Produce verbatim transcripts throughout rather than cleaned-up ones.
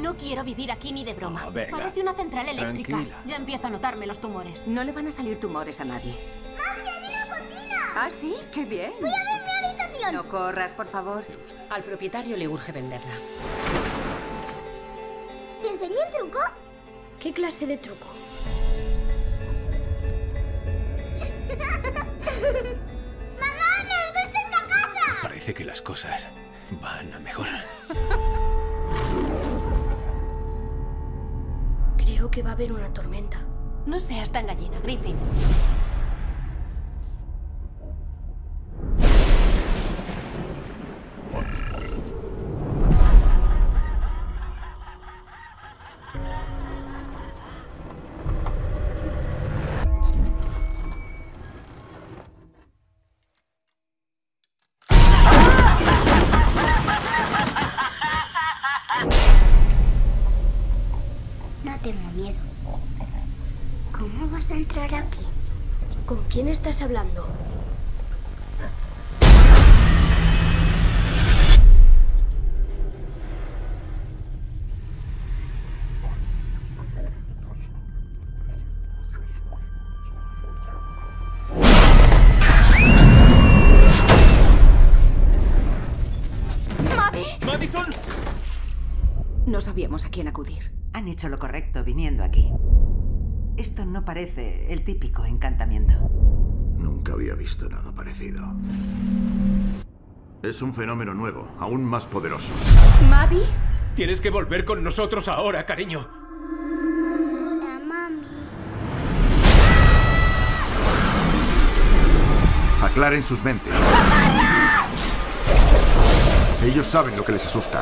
No quiero vivir aquí ni de broma. Oh, venga. Parece una central eléctrica. Tranquila. Ya empiezo a notarme los tumores. No le van a salir tumores a nadie. ¡Mami, hay una cocina! ¿Ah, sí? ¡Qué bien! ¡Voy a ver mi habitación! No corras, por favor. Al propietario le urge venderla. ¿Te enseñé el truco? ¿Qué clase de truco? ¡Mamá, me gusta esta casa! Parece que las cosas van a mejor. Creo que va a haber una tormenta. No seas tan gallina, Griffin. No tengo miedo. ¿Cómo vas a entrar aquí? ¿Con quién estás hablando? ¡Madison! No sabíamos a quién acudir. Han hecho lo correcto viniendo aquí. Esto no parece el típico encantamiento. Nunca había visto nada parecido. Es un fenómeno nuevo, aún más poderoso. ¿Maddie? Tienes que volver con nosotros ahora, cariño. Hola, mami. Aclaren sus mentes. Ellos saben lo que les asusta.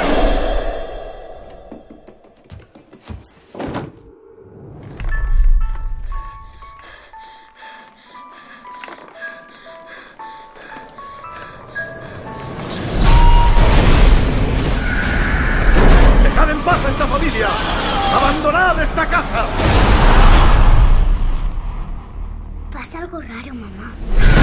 ¡Dejad en paz a esta familia! ¡Abandonad esta casa! Pasa algo raro, mamá.